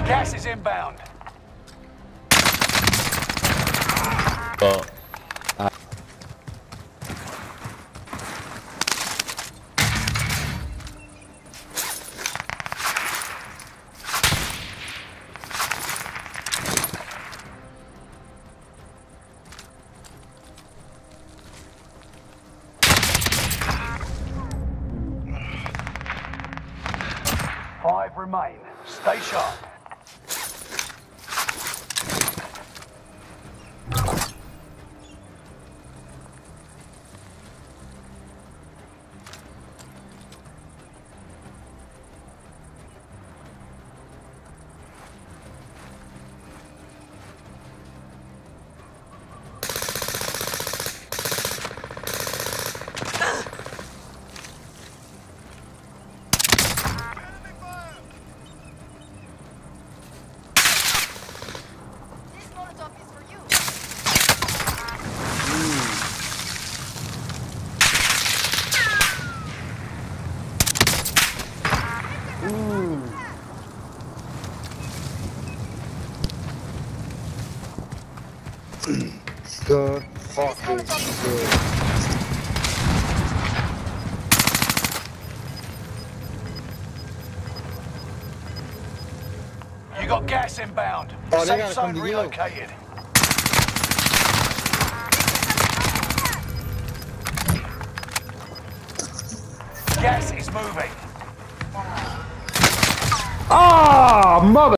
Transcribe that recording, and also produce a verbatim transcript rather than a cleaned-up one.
Gas is inbound. But uh, Five remain. Stay sharp. Good fucking good. You got gas inbound. Oh, they Safe gotta zone come to you. relocated. Gas is moving. Ah, mother.